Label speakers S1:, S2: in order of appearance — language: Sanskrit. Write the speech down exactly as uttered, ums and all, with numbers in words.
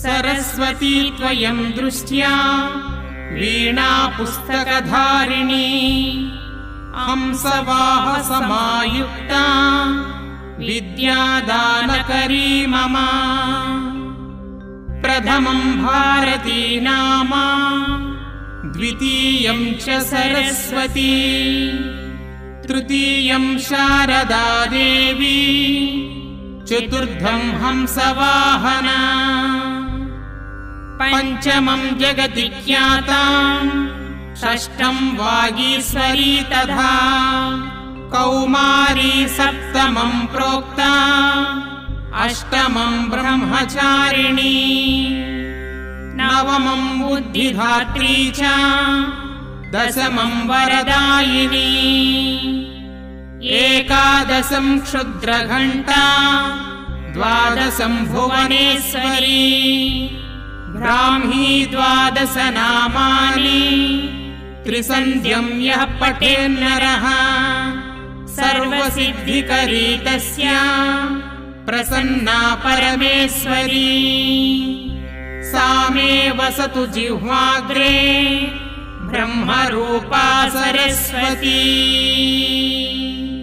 S1: सरस्वती त्वयं दृष्ट्या वीणा पुस्तकधारिणी हंसवाहसमायुक्ता विद्यादानकरी मम प्रथमं भारती नाम द्वितीयं च सरस्वती तृतीयं शारदा देवी चतुर्थं हंसवाहना पंचमं जगति ख्याता षष्ठं वागीश्वरी तथा कौमारी सप्तमं प्रोक्ता अष्टमं ब्रह्मचारिणी नवमं बुद्धिधात्री च दशमं वरदायिनी एकादशं क्षुद्रघण्टा द्वादशं भुवनेश्वरी ब्राह्मी द्वादश नामानि त्रिसन्ध्यं यः पठेन्नरः सर्वसिद्धिकरी तस्या प्रसन्ना परमेश्वरी सा मे वसतु जिह्वाग्रे ब्रह्मरूपा सरस्वती।